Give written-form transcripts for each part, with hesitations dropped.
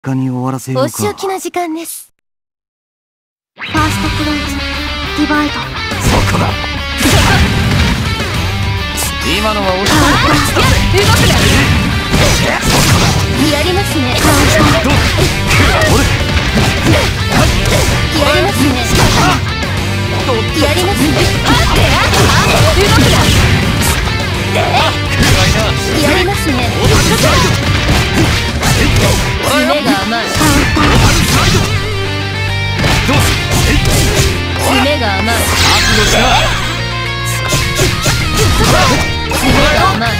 家に終わらせようか。 お仕置きの時間です。 ファーストクローズディバイド。 そこだ。今のは押し動くな。やりますね。やりますね。やりますね。動くな。やりますね。夢が甘い。夢が甘い。夢が甘い。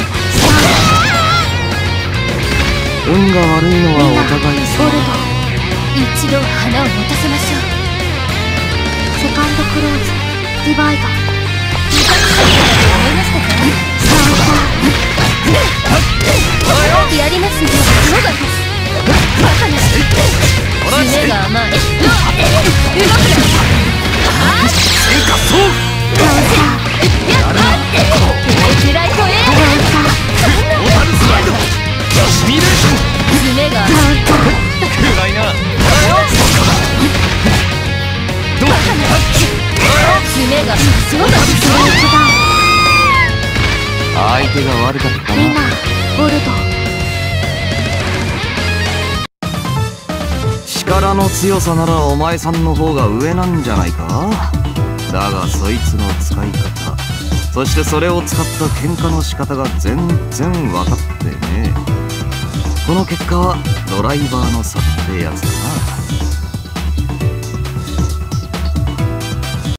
運が悪いのはお互いさ。 一度花を持たせましょう。 セカンドクローズディバイド。 思いましたか？やりますね。ヨガです。バカな。夢が甘い。動くな。 進化そう。 狙いとえ。 シミュレーション。 夢が甘い。 暗いな。どうかな。 夢がすごかった。 相手が悪かったな。 リナボルド。 力の強さならお前さんの方が上なんじゃないか。だがそいつの使い方、そしてそれを使った喧嘩の仕方が全然分かってねえ。この結果はドライバーの差ってやつだな。